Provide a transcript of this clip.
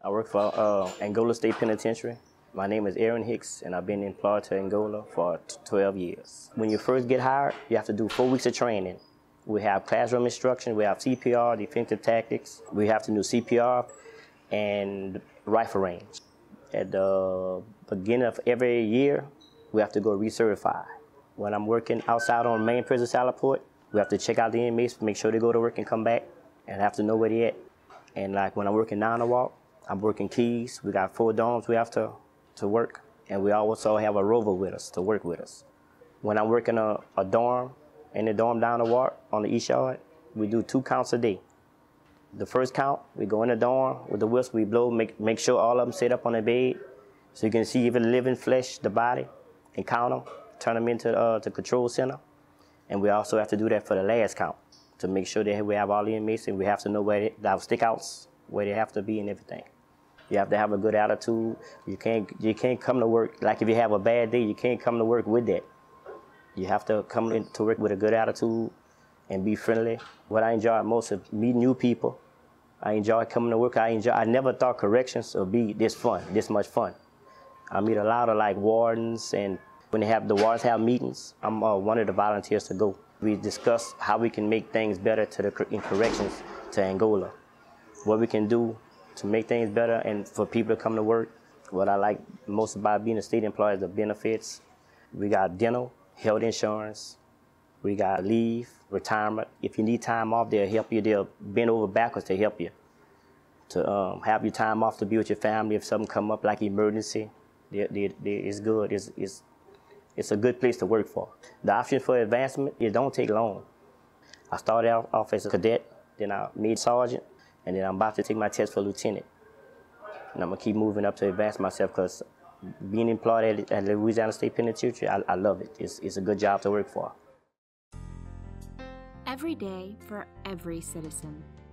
I work for Angola State Penitentiary. My name is Aaron Hicks, and I've been employed to Angola for 12 years. When you first get hired, you have to do 4 weeks of training. We have classroom instruction, we have CPR, defensive tactics. We have to do CPR and rifle range. At the beginning of every year, we have to go recertify. When I'm working outside on main prison Salaport, we have to check out the inmates, make sure they go to work and come back, and have to know where they're at. And like when I'm working down the walk, I'm working keys. We got 4 dorms we have to work, and we also have a rover with us to work with us. When I'm working a dorm, in the dorm down the walk on the east yard, we do 2 counts a day. The first count, we go in the dorm with the whistle, we blow, make sure all of them sit up on the bed, so you can see even living flesh, the body, and count them, turn them into the control center. And we also have to do that for the last count, to make sure that we have all the inmates, and we have to know where our stickouts, where they have to be and everything. You have to have a good attitude. You can't come to work, like if you have a bad day, you can't come to work with that. You have to come to work with a good attitude and be friendly. What I enjoy most is meeting new people. I enjoy coming to work. I never thought corrections would be this much fun. I meet a lot of like wardens, and when the wardens have meetings, I'm one of the volunteers to go. We discuss how we can make things better in corrections to Angola. What we can do to make things better and for people to come to work. What I like most about being a state employee is the benefits. We got dental, health insurance. We got leave, retirement. If you need time off, they'll help you. They'll bend over backwards to help you. To have your time off to be with your family if something come up like emergency. It's good. It's a good place to work for. The option for advancement, it don't take long. I started off as a cadet, then I made sergeant, and then I'm about to take my test for lieutenant. And I'm gonna keep moving up to advance myself, because being employed at Louisiana State Penitentiary, I love it. It's a good job to work for. Every day for every citizen.